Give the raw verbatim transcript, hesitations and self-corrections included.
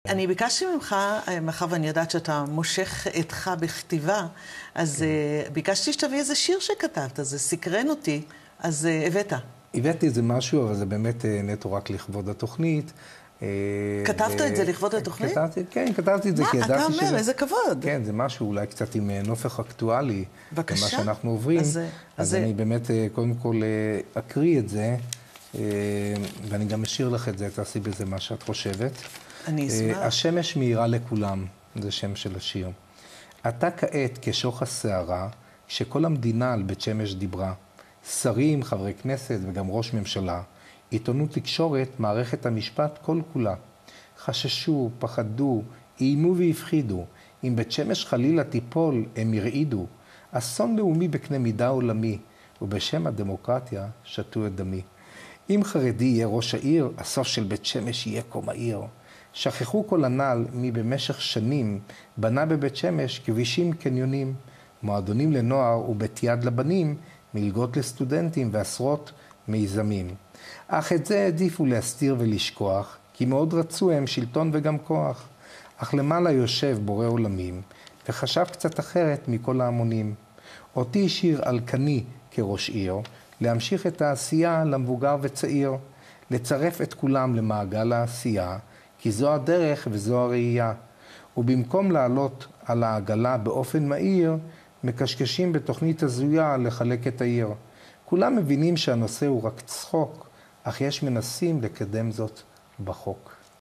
אני ביקשתי ממך, מאחר ואני יודעת שאתה מושך אתך בכתיבה, אז ביקשתי שתביא איזה שיר שכתבת, זה סקרן אותי, אז הבאת. הבאתי איזה משהו, אבל זה באמת נטו רק לכבוד התוכנית. כתבת את זה לכבוד התוכנית? כתבתי, כן, כתבתי את זה, כי ידעתי שזה... מה, אתה אומר, איזה כבוד. כן, זה משהו אולי קצת עם נופך אקטואלי. בבקשה. מה שאנחנו עוברים. אז אני באמת, קודם כל, אקריא את זה, ואני גם אשאיר לך את זה, תעשי בזה מה שאת חושבת. אני אשמח. השמש מאירה לכולם, זה שם של השיר. אתה כעת כשוך השערה, כשכל המדינה על בית שמש דיברה. שרים, חברי כנסת וגם ראש ממשלה. עיתונות תקשורת, מערכת המשפט כל כולה. חששו, פחדו, איימו והפחידו. אם בית שמש חלילה תיפול, הם ירעידו. אסון לאומי בקנה מידה עולמי, ובשם הדמוקרטיה שתו את דמי. אם חרדי יהיה ראש העיר, הסוף של בית שמש יהיה קום העיר. שכחו כל הנ"ל מי במשך שנים בנה בבית שמש כבישים קניונים, מועדונים לנוער ובית יד לבנים, מלגות לסטודנטים ועשרות מיזמים. אך את זה העדיפו להסתיר ולשכוח, כי מאוד רצו הם שלטון וגם כוח. אך למעלה יושב בורא עולמים, וחשב קצת אחרת מכל ההמונים. אותי השאיר על קני כראש עיר, להמשיך את העשייה למבוגר וצעיר, לצרף את כולם למעגל העשייה, כי זו הדרך וזו הראייה. ובמקום לעלות על העגלה באופן מהיר, מקשקשים בתוכנית הזויה לחלק את העיר. כולם מבינים שהנושא הוא רק צחוק, אך יש מנסים לקדם זאת בחוק.